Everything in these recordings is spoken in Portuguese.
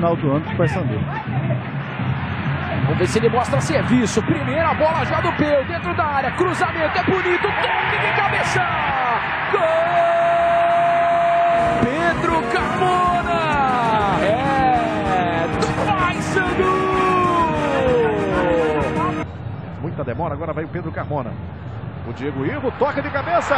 final do ano do Paysandu. Vamos ver se ele mostra serviço. Primeira bola já do Peu, dentro da área. Cruzamento é bonito. Toque de cabeça. Gol! Pedro Carmona. É do Paysandu. Muita demora, agora vai o Pedro Carmona. O Diego Ivo, toca de cabeça.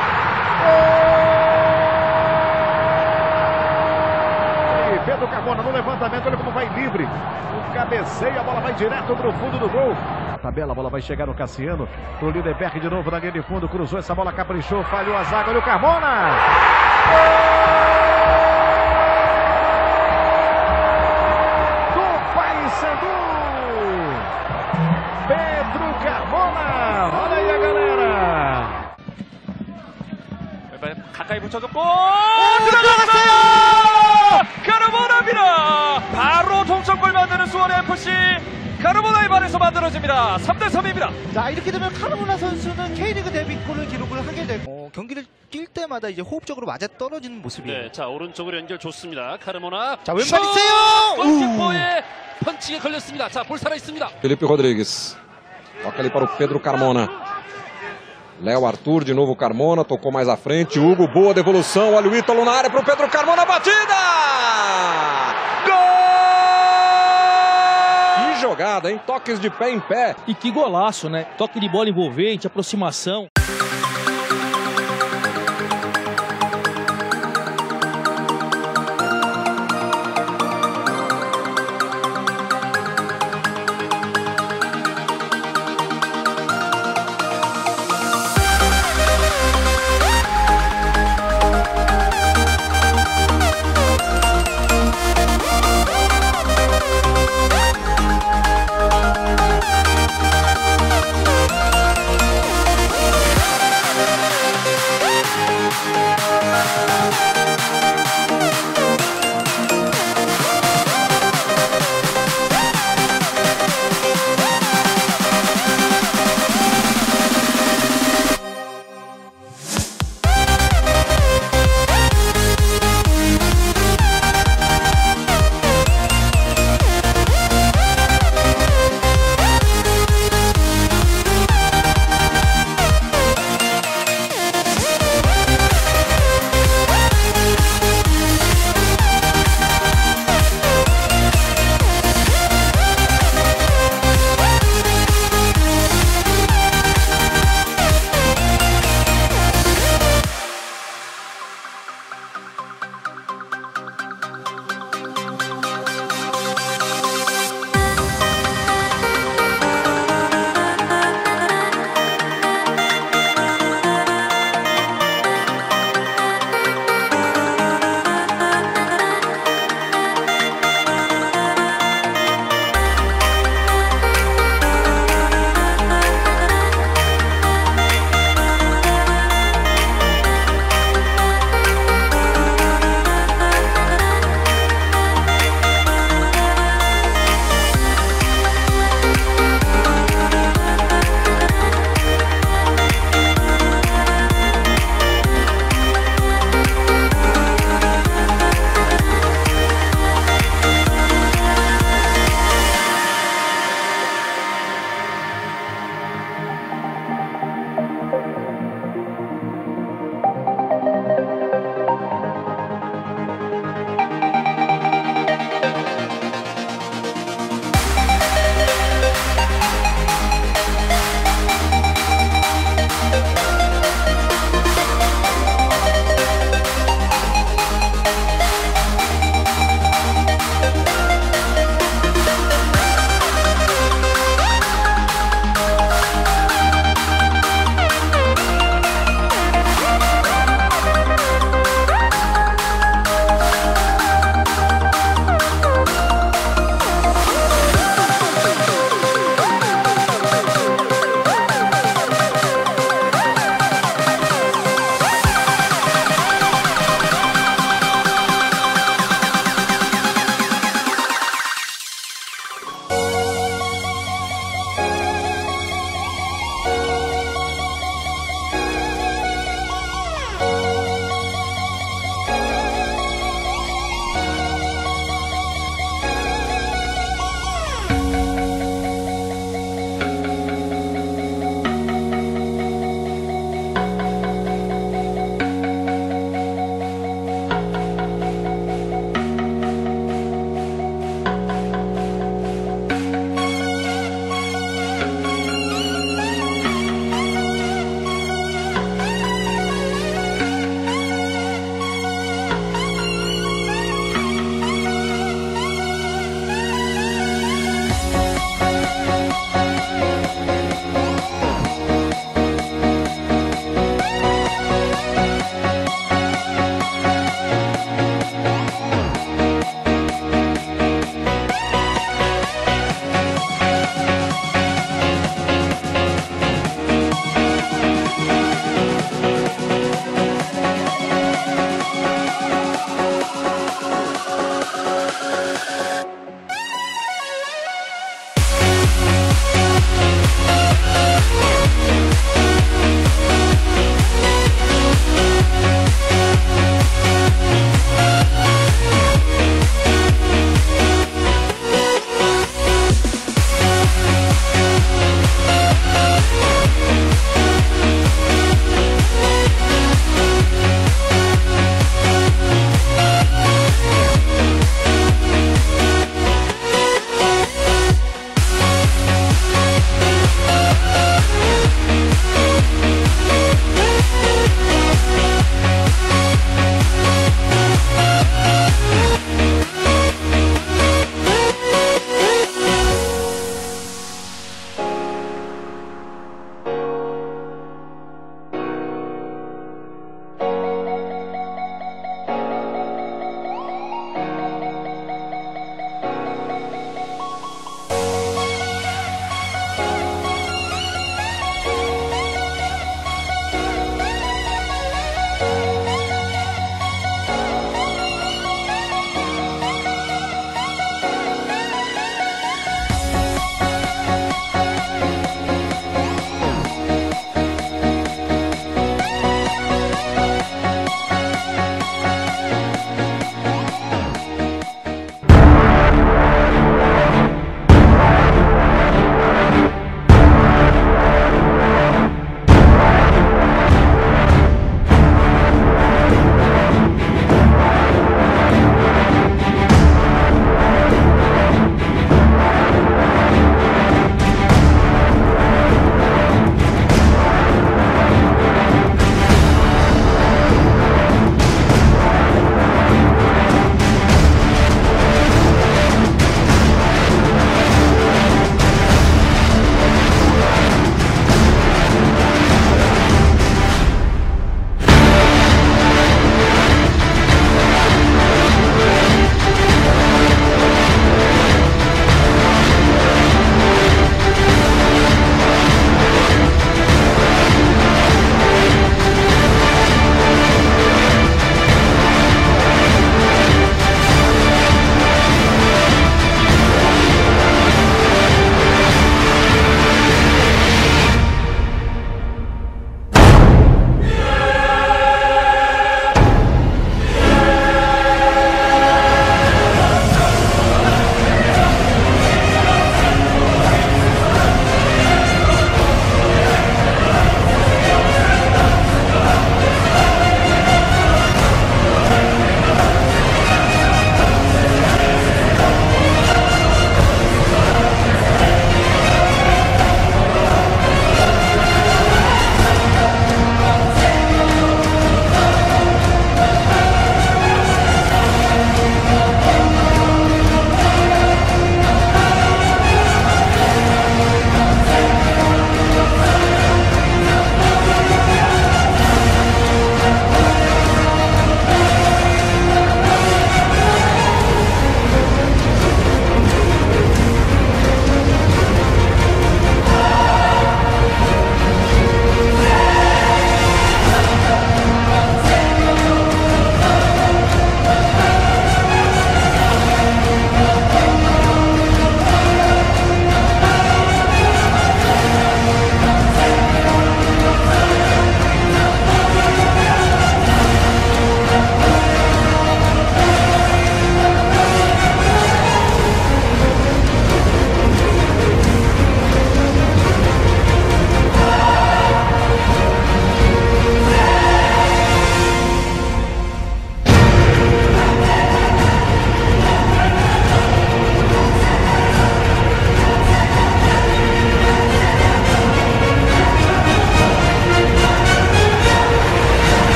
E Pedro Carmona no levantamento, olha como vai livre. O cabeceio, a bola vai direto para o fundo do gol. A tabela, a bola vai chegar no Cassiano. Pro Lindenberg de novo na linha de fundo. Cruzou essa bola, caprichou, falhou a zaga. Olha o Carmona. Do Paysandu. Pedro Carmona. Olha aí a galera. 가까이 붙여줬고 들어갔어요! 카르보나입니다. 바로 동점골 만드는 수원 FC. 카르보나의 발에서 만들어집니다. 3대3입니다. 자, 이렇게 되면 카르보나 선수는 K리그 데뷔골을 기록을 하게 되고 경기를 뛸 때마다 이제 호흡적으로 맞아 떨어지는 모습이에요. 네, 자 오른쪽으로 연결 좋습니다. 카르보나. 자, 왼발 있어요. 골키퍼의 펀치가 걸렸습니다. 자, 볼 살아 있습니다. Felipe Rodrigues. Toca ali para o Pedro Carmona. Léo Arthur, de novo Carmona, tocou mais à frente. Hugo, boa devolução. Olha o Ítalo na área para o Pedro Carmona. Batida! Gol! Que jogada, hein? Toques de pé em pé. E que golaço, né? Toque de bola envolvente, aproximação.